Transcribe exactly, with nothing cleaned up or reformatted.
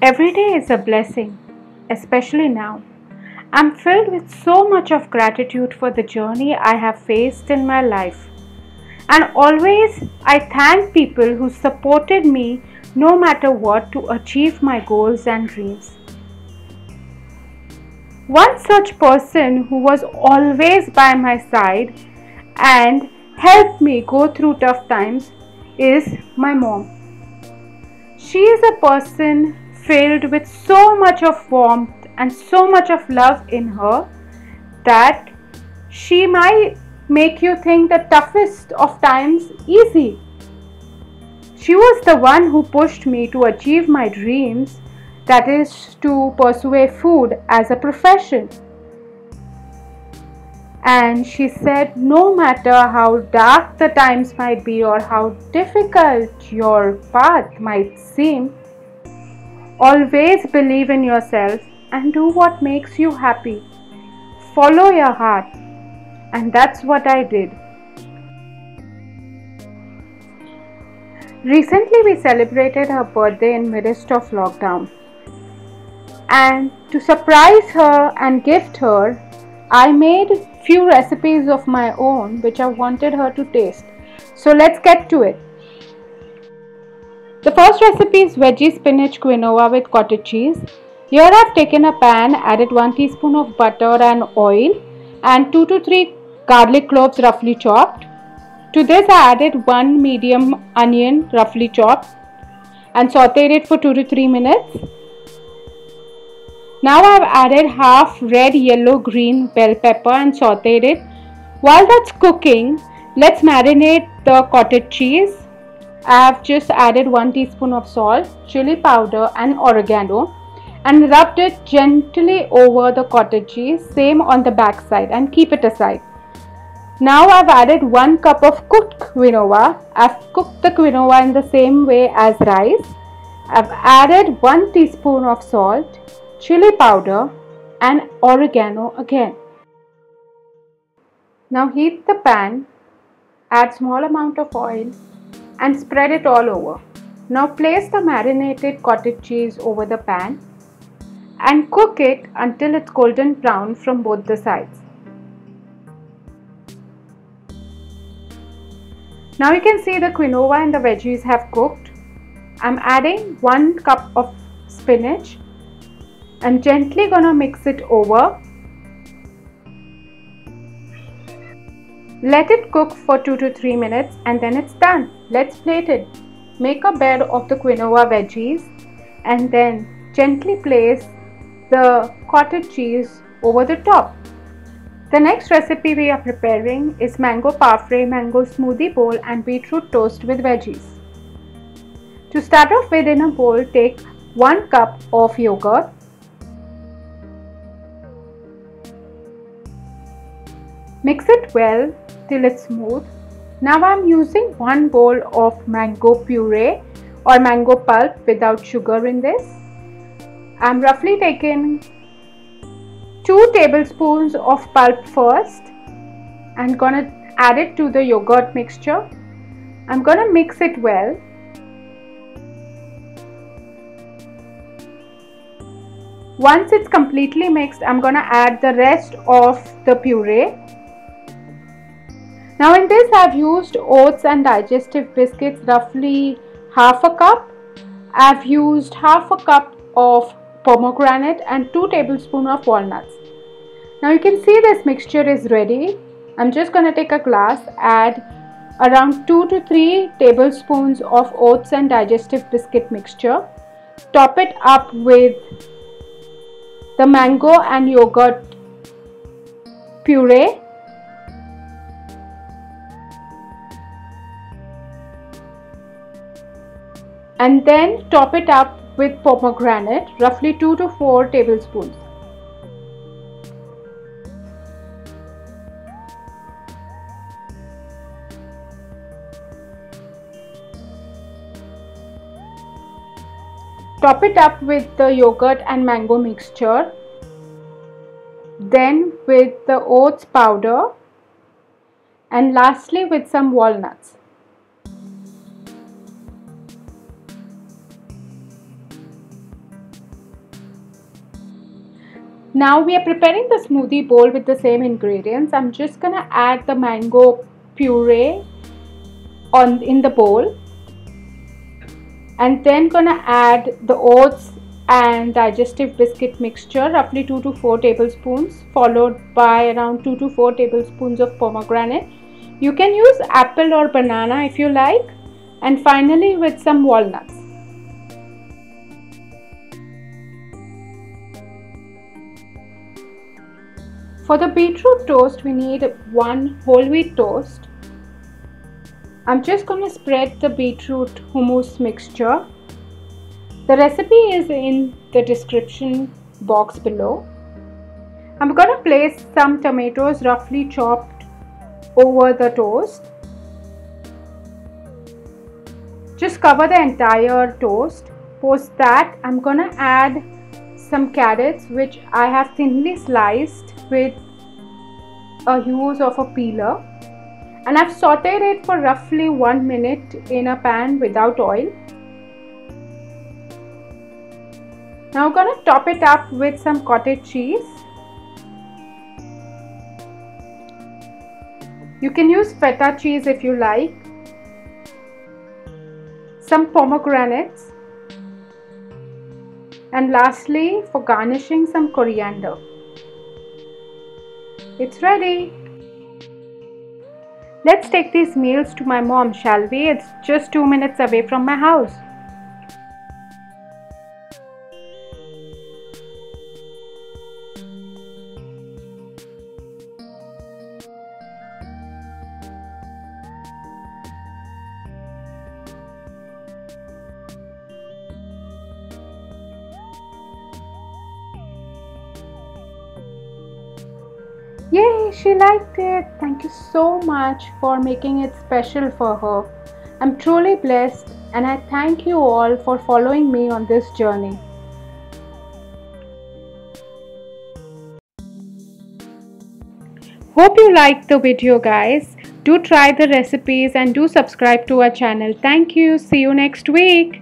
Every day is a blessing, especially now. I'm filled with so much of gratitude for the journey I have faced in my life. And always I thank people who supported me no matter what to achieve my goals and dreams. One such person who was always by my side and helped me go through tough times is my mom. She is a person filled with so much of warmth and so much of love in her that she might make you think the toughest of times easy. She was the one who pushed me to achieve my dreams, that is, to pursue food as a profession. And she said, no matter how dark the times might be or how difficult your path might seem, always believe in yourself and do what makes you happy. Follow your heart. And that's what I did. Recently we celebrated her birthday in midst of lockdown. And to surprise her and gift her, I made few recipes of my own which I wanted her to taste. So let's get to it. The first recipe is veggie spinach quinoa with cottage cheese. Here I have taken a pan, added one teaspoon of butter and oil and two to three garlic cloves roughly chopped. To this I added one medium onion roughly chopped and sauteed it for two to three minutes. Now I have added half red, yellow, green bell pepper and sauteed it. While that's cooking, let's marinate the cottage cheese. I have just added one teaspoon of salt, chili powder and oregano and rubbed it gently over the cottage cheese, same on the back side, and keep it aside. Now I've added one cup of cooked quinoa. I've cooked the quinoa in the same way as rice. I've added one teaspoon of salt, chili powder and oregano again. Now heat the pan, add small amount of oil and spread it all over. Now place the marinated cottage cheese over the pan and cook it until it's golden brown from both the sides. Now you can see the quinoa and the veggies have cooked. I'm adding one cup of spinach and gently gonna mix it over. Let it cook for two to three minutes and then it's done. Let's plate it. Make a bed of the quinoa veggies and then gently place the cottage cheese over the top. The next recipe we are preparing is mango parfait, mango smoothie bowl and beetroot toast with veggies. To start off with, in a bowl, take one cup of yogurt, mix it well till it's smooth. Now I am using one bowl of mango puree or mango pulp without sugar in this. I am roughly taking two tablespoons of pulp first and gonna add it to the yogurt mixture. I'm gonna mix it well. Once it's completely mixed, I'm gonna add the rest of the puree. Now in this I've used oats and digestive biscuits, roughly half a cup. I've used half a cup of pomegranate and two tablespoons of walnuts. Now you can see this mixture is ready. I'm just going to take a glass, add around two to three tablespoons of oats and digestive biscuit mixture. Top it up with the mango and yogurt puree. And then top it up with pomegranate, roughly two to four tablespoons. Top it up with the yogurt and mango mixture, then with the oats powder, and lastly with some walnuts. Now we are preparing the smoothie bowl with the same ingredients. I'm just gonna add the mango puree on in the bowl, and then gonna add the oats and digestive biscuit mixture, roughly two to four tablespoons, followed by around two to four tablespoons of pomegranate. You can use apple or banana if you like, and finally with some walnuts. For the beetroot toast, we need one whole wheat toast. I'm just going to spread the beetroot hummus mixture. The recipe is in the description box below. I'm going to place some tomatoes roughly chopped over the toast. Just cover the entire toast. Post that, I'm going to add some carrots which I have thinly sliced with a use of a peeler, and I've sauteed it for roughly one minute in a pan without oil. Now I'm going to top it up with some cottage cheese. You can use feta cheese if you like. Some pomegranates. And lastly, for garnishing, some coriander. It's ready. Let's take these meals to my mom, shall we? It's just two minutes away from my house. Yay, she liked it. Thank you so much for making it special for her. I'm truly blessed, and I thank you all for following me on this journey. Hope you liked the video, guys. Do try the recipes and do subscribe to our channel. Thank you. See you next week.